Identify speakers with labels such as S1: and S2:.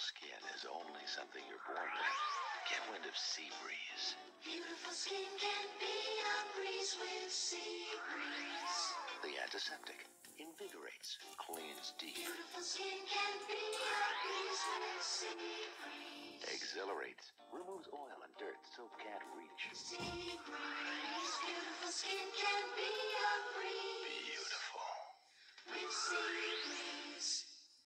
S1: skin is only something you're born with. Get wind of Sea Breeze.
S2: Beautiful skin can be a breeze with Sea Breeze.
S1: The antiseptic invigorates, cleans deep,
S2: Beautiful skin can be a breeze with Sea Breeze.
S1: exhilarates, removes oil and dirt soap can't reach.
S2: Sea Breeze. Beautiful skin can be a breeze
S1: Beautiful.
S2: with Sea Breeze.